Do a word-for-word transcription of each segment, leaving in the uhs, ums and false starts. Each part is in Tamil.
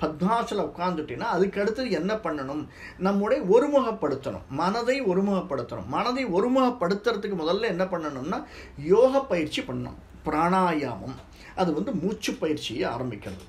பத்மாசனம் உட்கார்ந்துட்டீங்கன்னா அதுக்கு அடுத்து என்ன பண்ணணும்? நம்முடைய ஒருமுகப்படுத்தணும், மனதை ஒருமுகப்படுத்தணும். மனதை ஒருமுகப்படுத்துறதுக்கு முதல்ல என்ன பண்ணணும்னா யோக பயிற்சி பண்ணணும், பிராணாயாமம். அது வந்து மூச்சு பயிற்சியை ஆரம்பிக்கிறது.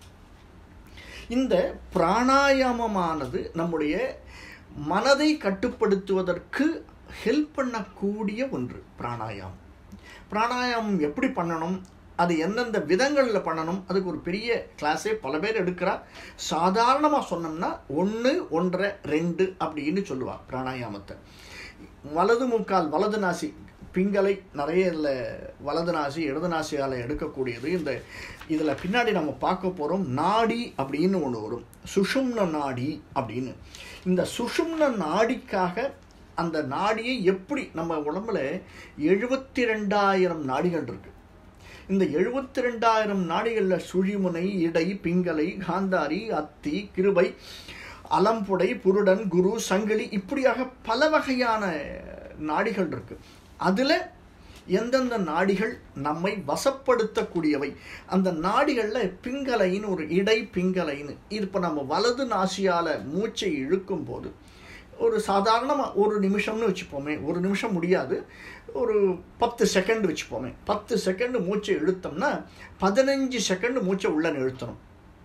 இந்த பிராணாயாமமானது நம்முடைய மனதை கட்டுப்படுத்துவதற்கு ஹெல்ப் பண்ணக்கூடிய ஒன்று. பிராணாயாமம் பிராணாயாமம் எப்படி பண்ணணும், அது எந்தெந்த விதங்களில் பண்ணணும், அதுக்கு ஒரு பெரிய கிளாஸே பல பேர் எடுக்கிறா. சாதாரணமாக சொன்னோம்னா ஒன்று ஒன்றரை ரெண்டு அப்படின்னு சொல்லுவாள் பிராணாயாமத்தை. வலது முக்கால் வலது நாசி பிங்களை நிறைய இதில் வலது நாசி இடது நாசியால் எடுக்கக்கூடியது. இந்த இதில் பின்னாடி நம்ம பார்க்க போகிறோம் நாடி அப்படின்னு ஒன்று வரும், சுஷும்ன நாடி அப்படின்னு. இந்த சுஷும்ன நாடிக்காக அந்த நாடியை எப்படி நம்ம உடம்புல எழுபத்தி ரெண்டாயிரம் நாடிகள் இருக்கு. இந்த எழுபத்தி ரெண்டாயிரம் நாடிகளில் சுழிமுனை, இடை, பிங்களை, காந்தாரி, அத்தி, கிருபை, அலம்புடை, புருடன், குரு, சங்கிலி, இப்படியாக பல வகையான நாடிகள் இருக்கு. அதில் எந்தெந்த நாடிகள் நம்மை வசப்படுத்தக்கூடியவை, அந்த நாடிகளில் பிங்கலைன்னு ஒரு இடை பிங்கலைன்னு. இப்போ நம்ம வலது நாசியால் மூச்சை இழுக்கும் போது ஒரு சாதாரணமாக ஒரு நிமிஷம்னு வச்சுப்போமே, ஒரு நிமிஷம் முடியாது, ஒரு பத்து செகண்ட் வச்சுப்போமே. பத்து செகண்ட் மூச்சை இழுத்தோம்னா பதினஞ்சு செகண்ட் மூச்சை உள்ள நிறுத்தணும்.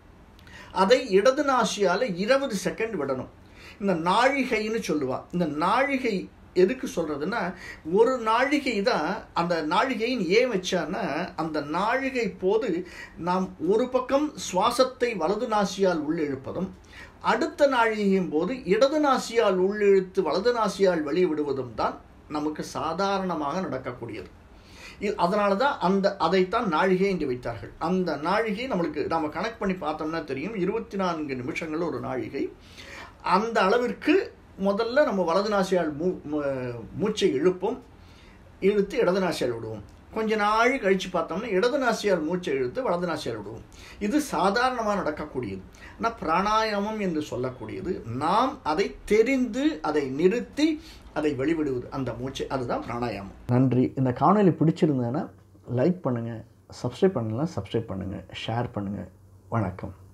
அதை இடது நாசியால் இருபது செகண்ட் விடணும். இந்த நாழிகைன்னு சொல்லுவா. இந்த நாழிகை எதுக்கு சொல்கிறதுன்னா, ஒரு நாழிகை தான். அந்த நாழிகையின் ஏன் வச்சான்னா, அந்த நாழிகை போது நாம் ஒரு பக்கம் சுவாசத்தை வலது நாசியால் உள்ளிழுப்பதும், அடுத்த நாழிகையும் போது இடது நாசியால் உள்ளிழுத்து வலது நாசியால் வெளிவிடுவதும் தான் நமக்கு சாதாரணமாக நடக்கக்கூடியது. அதனால தான் அந்த அதைத்தான் நாழிகை என்று வைத்தார்கள். அந்த நாழிகை நம்மளுக்கு நாம் கனெக்ட் பண்ணி பார்த்தோம்னா தெரியும், இருபத்தி நான்கு நிமிஷங்கள் ஒரு நாழிகை. அந்த அளவிற்கு முதல்ல நம்ம வலது நாசியால் மூ மூச்சை இழுப்போம், இழுத்து இடது நாசியால் விடுவோம். கொஞ்ச நாள் கழித்து பார்த்தோம்னா இடது நாசியால் மூச்சை இழுத்து வலது நாசியால் விடுவோம். இது சாதாரணமாக நடக்கக்கூடியது. ஆனால் பிராணாயாமம் என்று சொல்லக்கூடியது நாம் அதை தெரிந்து அதை நிறுத்தி அதை வெளிவிடுவது, அந்த மூச்சை, அதுதான் பிராணாயாமம். நன்றி. இந்த காணொலி பிடிச்சிருந்தேன்னா லைக் பண்ணுங்கள், சப்ஸ்கிரைப் பண்ணலாம் சப்ஸ்கிரைப் பண்ணுங்கள், ஷேர் பண்ணுங்கள். வணக்கம்.